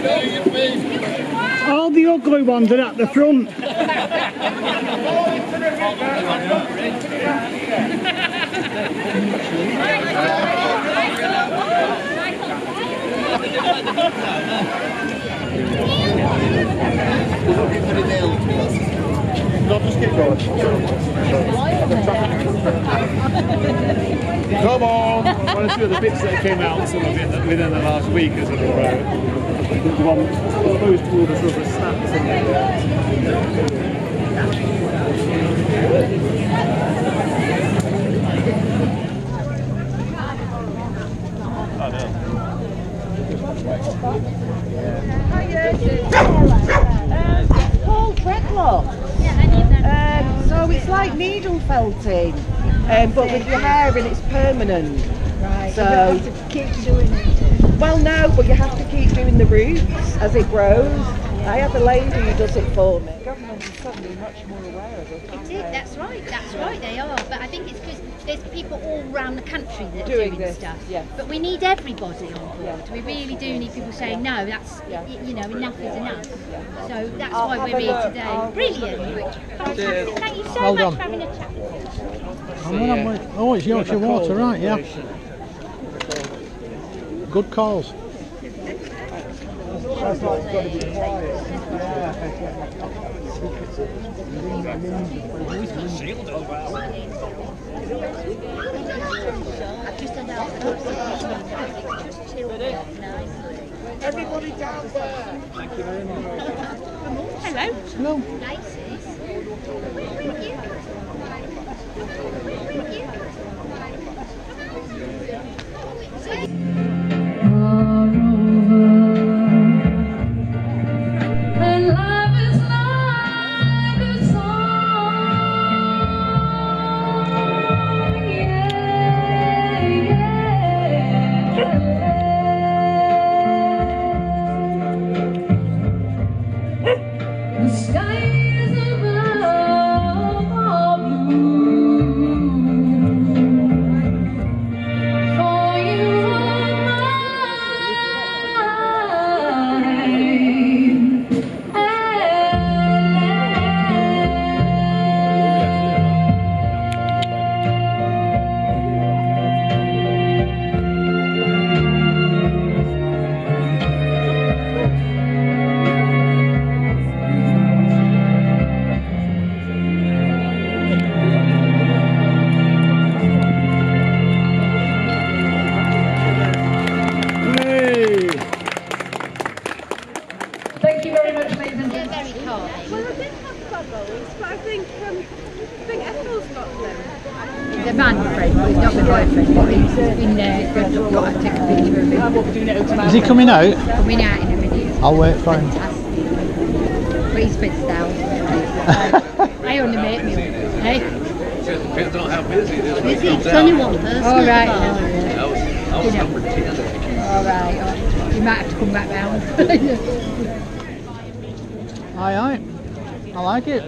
All the ugly ones are at the front. No, just keep going. Come on! One or two of the bits that came out sort of within the last week as sort of the one opposed to all the sort of stats and called Dreadlocks. So it's like needle felting, but with your hair and it's permanent. Right. So you have to keep doing it. well, no, but you have to keep doing the roots as it grows. I have a lady who does it for me. Government is suddenly much more aware of it. It is, that's right, they are. But I think it's because there's people all around the country that are Doing doing this, stuff. yeah. But we need everybody on board. Yeah. We really do need people saying, no, that's, you know, enough is enough. So that's I'll why have we're a here look. today. Brilliant. Fantastic. Thank you so Well much done. for having a chat with us. Oh, it's Yorkshire water, right, yeah. Good calls. that's like got to be quiet. Everybody down there. Thank you very much. Hello. Hello. Places. The man friend, but he's not my boyfriend, but he's in there. Got to take a picture of him. Is he coming out? Coming out in a minute. I'll wait for him. Fantastic. But he's been down. I only met him. Hey? Depends on how busy it is. Busy? It's only one person. All right. I was number 10. All right. You might have to come back round. Aye, aye. I like it.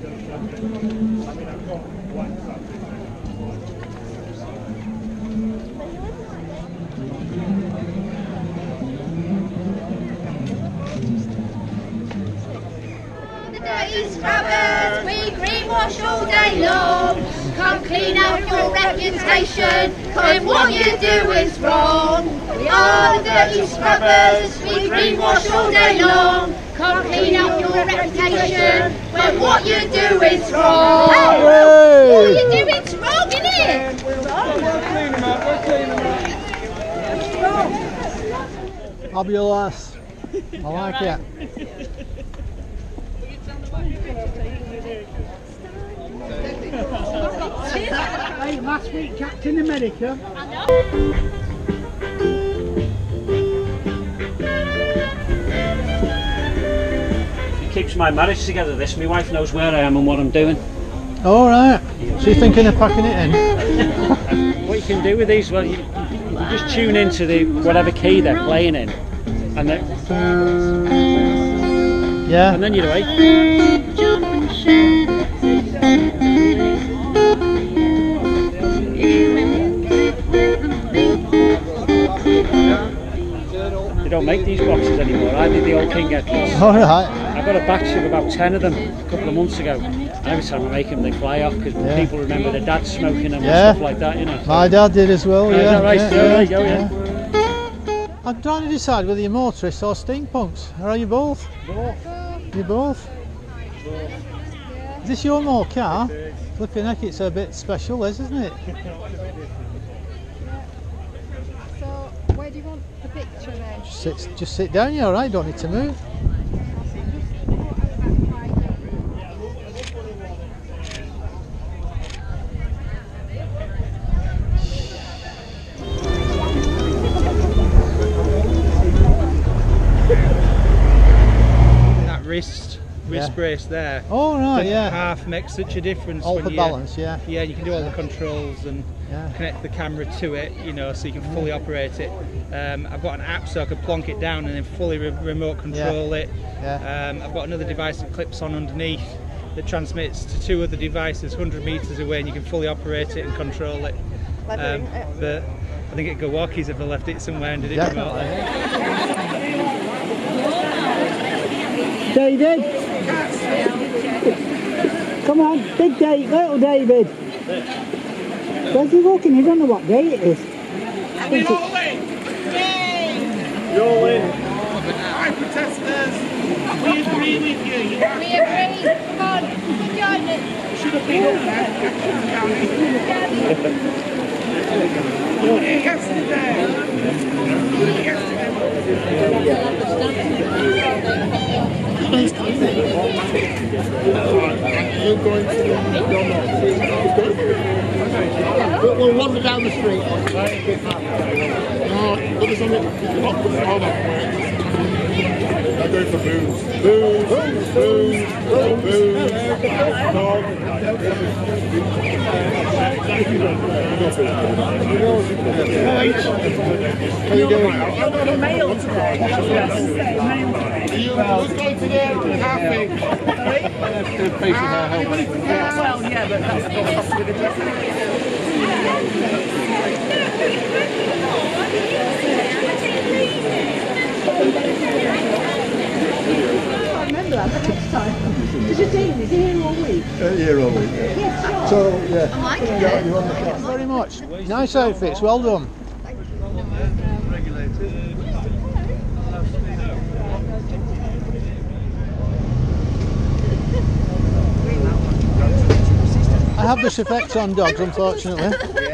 Scrubbers, we greenwash all day long. Come clean up your reputation, and what you do is wrong. We are the dirty scrubbers, we greenwash all day long. Come clean up your reputation, when what you do is wrong. Hey! What you do is wrong, isn't it? We'll clean them up, we'll clean them up. Fabulous. I like it. Hey, last week Captain America. It keeps my marriage together, this. My wife knows where I am and what I'm doing. All right. So you're thinking of packing it in? What you can do with these, well, you just tune into the whatever key they're playing in, and then you're away. They don't make these boxes anymore. I did the old King Edwards. All right. I got a batch of about 10 of them a couple of months ago. And every time I make them, they fly off because people remember their dad smoking them and stuff like that, you know. So. My dad did as well, Is that right? There you go, I'm trying to decide whether you're motorists or steampunks. Or are you both? Both. You both? Is this your more car? Flipping heck, it's a bit special, isn't it? So, where do you want the picture then? Just sit down, you're alright, don't need to move. That wrist brace there. Oh right, the yeah. half makes such a difference. All when for you, balance, yeah. Yeah, you can do all the controls and connect the camera to it, you know, so you can fully operate it. I've got an app so I can plonk it down and then fully remote control it. I've got another device that clips on underneath that transmits to 2 other devices 100 metres away, and you can fully operate it and control it. But I think it'd go walkies if I left it somewhere and did it remotely. David! Come on, big David, little David! Where's he walking? You don't know what day it is. You're all in! You're all in! Hi protesters! We agree with you! We agree! Come on, join us! Should have been up there. You were here yesterday! You're going to we'll wander down the street. Put this on the I go for booze. Booze, booze, booze, dog. How you doing? I've got a mail today. Who's going to the cafe? Anybody from there? Well, yeah, but that's not with the dress. I remember that the next time. Does your team, is he here all week? Here all week. Yes, sure. So, yeah. Very much. Nice outfits, well done. I have this effect on dogs, unfortunately.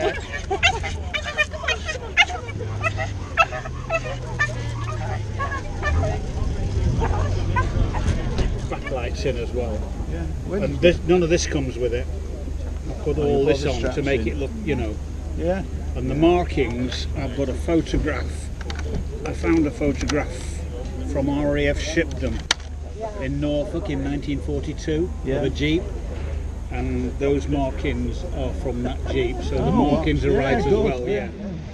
Backlights in as well. And none of this comes with it. I put all this on to make it look, you know. Yeah. And the markings, I've got a photograph. I found a photograph from RAF Shipden in Norfolk in 1942 of a Jeep. And those markings are from that Jeep, so the markings are right as well, yeah.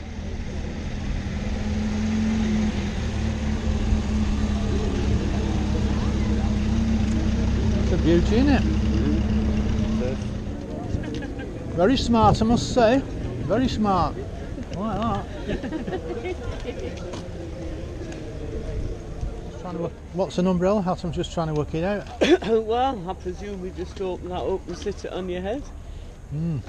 It's a beauty, isn't it? Very smart, I must say. Very smart. Like that. What's an umbrella hat? I'm just trying to work it out. Well, I presume we just open that up and sit it on your head. Mm.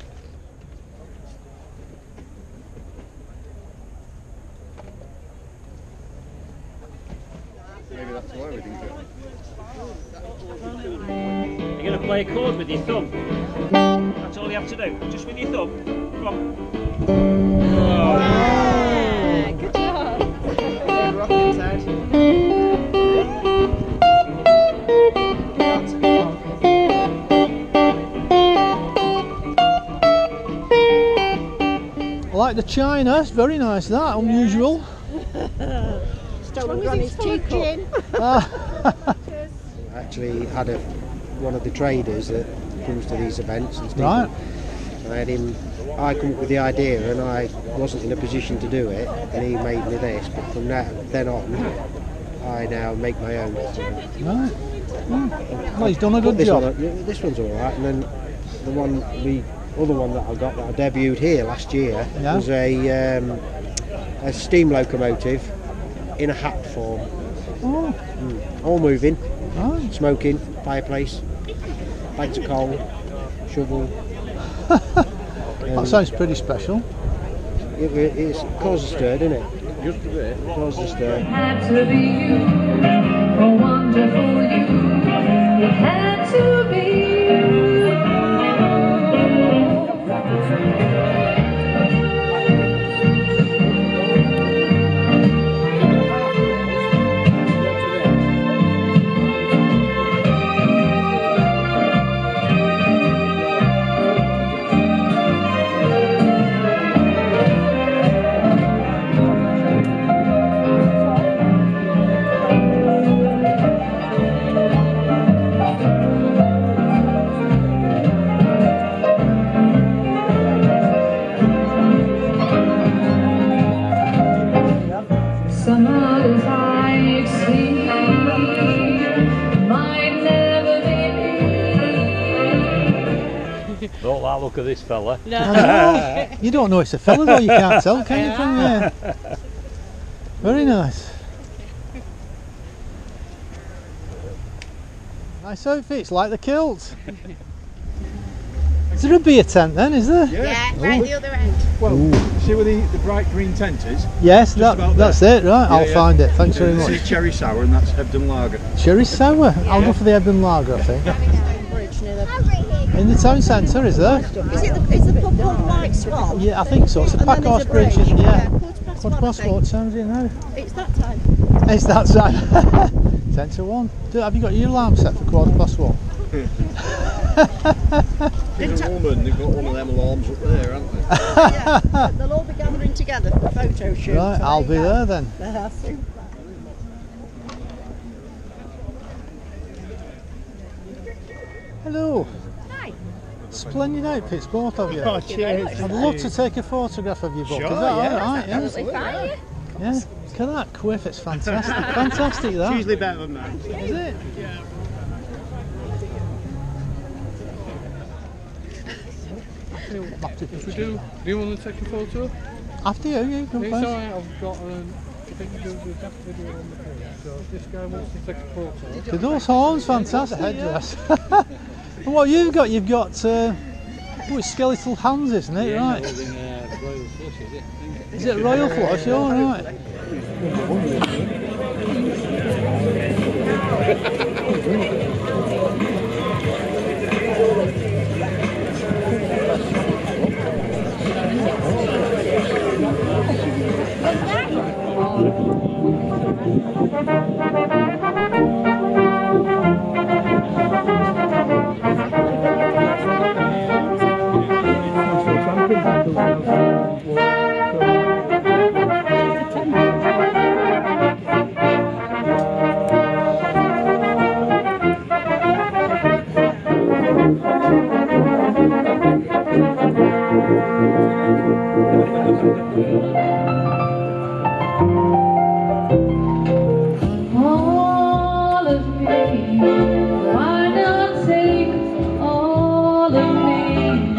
Maybe that's why we didn't get You're going to play a chord with your thumb. That's all you have to do, just with your thumb. Come on. Yeah, good job. Rocking Ted. I like the china, it's very nice that, unusual. Stolen Granny's teacup. Actually had one of the traders that comes to these events and stuff. Right. I come up with the idea and I wasn't in a position to do it, and he made me this, but from then on I now make my own. Right. Well, he's done a good job. This one's alright, and then the other one that I got that I debuted here last year was a steam locomotive in a hat form. Oh. All moving, Oh. smoking, fireplace, bags of coal, shovel. That sounds pretty special. It causes a stir, doesn't it? Just a bit. Causes a stir. Had to be you, a wonderful you. It had to be you. Some others I see might never be me. Don't like the look of this fella. No. You don't know it's a fella though, you can't tell, can you, from there? Very nice. Nice outfits, like the kilt. Is there a beer tent then, is there? Yeah, right the other end. Well, see where the bright green tent is? Yes, that's it, right? I'll find it, thanks very much. This is cherry sour and that's Hebden lager. Cherry sour? I'll go for the Hebden lager, I think. In the town centre, is there? Is the pub called White Swan? Yeah, I think so. It's a And then Packhorse there's a Bridge, bridge. yeah. Quarter past one, I What sounds in now? It's that time. It's that time. 10 to 1. Have you got your alarm set for 1:15? There's a woman, they've got one of them alarms up there, haven't they? Yeah, they'll all be gathering together for a photo shoot. Right, so I'll be there then. Super. Hello. Hi. Splendid outfits, both of you. Oh, cheers. I'd love to take a photograph of you both. Sure, Is that yeah, all right? Yeah. Absolutely fine. Yeah. Look at that quiff, it's fantastic. Fantastic that. It's usually better than that. Is it? Yeah. If we do you want to take a photo? After you go It's first. alright, I've got I think there's a daft video on the page, so if this guy wants to take a photo. To those horns, fantastic headdress. And what you've got it's skeletal hands, isn't it? Yeah, Right. holding, royal flush, is it? Is it royal flush? All right. All of me, why not take all of me?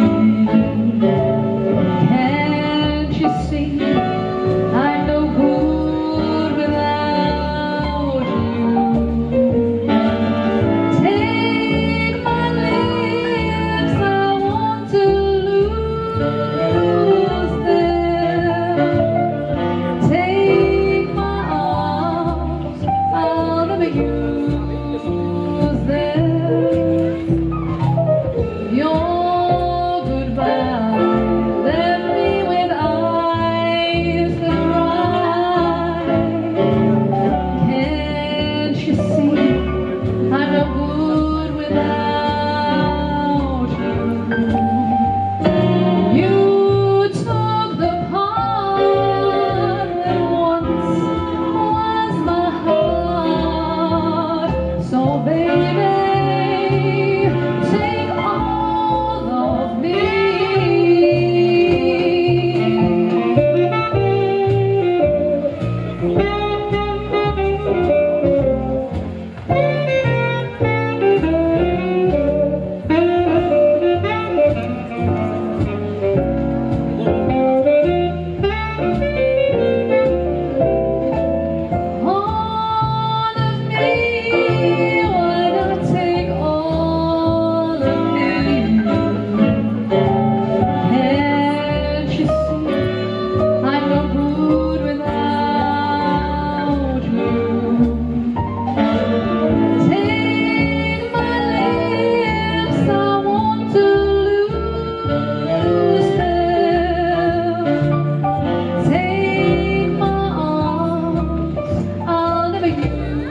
Can't you see I'm no good without you? Take my lips, I want to lose them. Take my arms, I'll never use them. Your goodbye left me with eyes that cry. Can't you see I'm no good without you? You took the part that once was my heart. So baby, take all of me.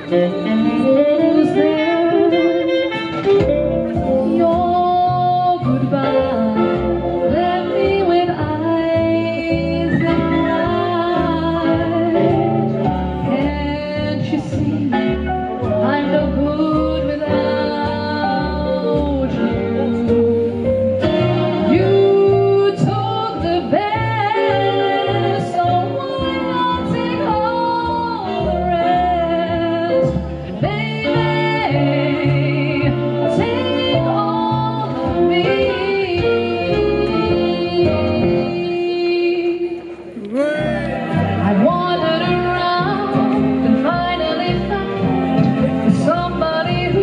Was there your goodbye left me with eyes that cry? Can't you see I'm no good without you? You took the best, so why not take all the rest? Baby, take all of me. I wandered around and finally found somebody who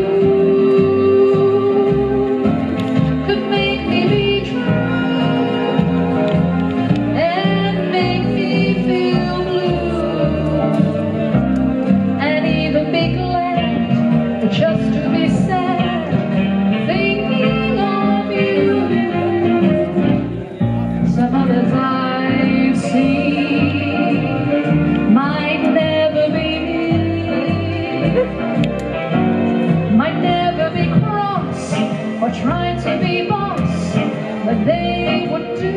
could make me be true and make me feel blue and even be glad just to be sad thinking of you. Some others I've seen might never be me, might never be cross or try to be boss, but they would do,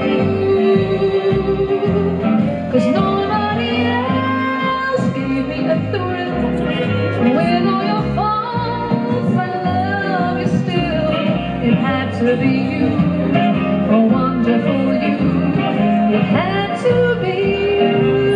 'cause nobody else gave me a thrill. With all your faults, I love you still. It had to be you, a wonderful you. It had to be you.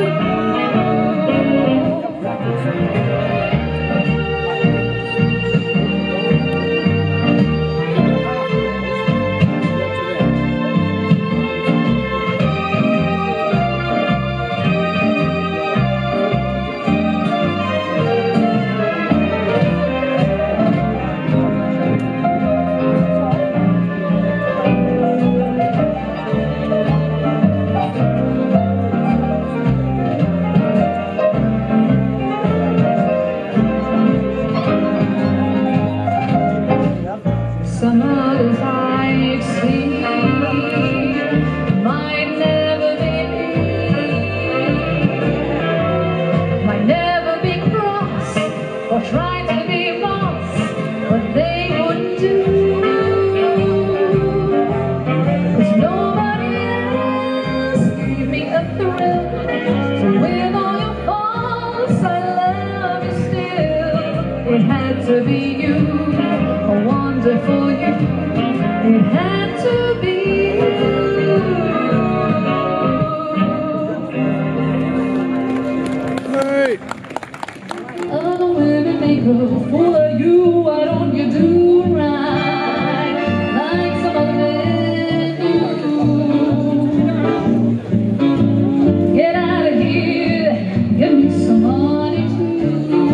Some others I've seen might never be me, might never be cross or try to be boss, but they wouldn't do, 'cause nobody else gave me a thrill. So with all your faults, I love you still. It had to be you, a wonderful you. It had to be you. Other women make a fool of you. Why don't you do right like some other men do? Get out of here, give me some money too.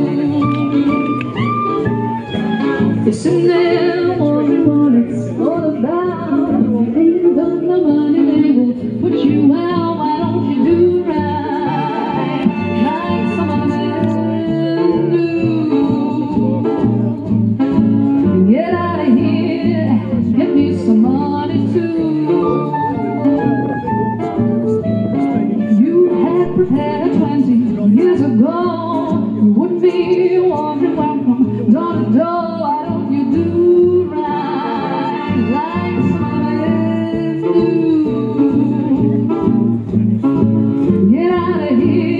Isn't there what you want? It's all about. Ain't got no money, they will put you out. Why don't you do right like some other men do? Get out of here, give me some money too. You had prepared 20 years ago. You wouldn't be wandering around from door to door. Why don't you do right like some other men do? Get out of here.